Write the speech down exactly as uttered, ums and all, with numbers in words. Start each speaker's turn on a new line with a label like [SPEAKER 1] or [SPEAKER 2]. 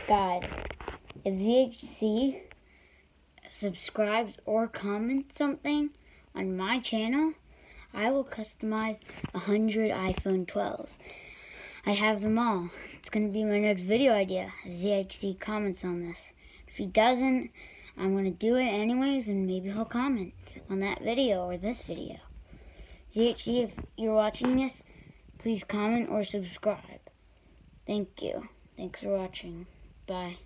[SPEAKER 1] Guys, if Z H C subscribes or comments something on my channel, I will customize one hundred iPhone twelves. I have them all. It's going to be my next video idea if Z H C comments on this. If he doesn't, I'm going to do it anyways, and maybe he'll comment on that video or this video. Z H C, if you're watching this, please comment or subscribe. Thank you. Thanks for watching. Bye.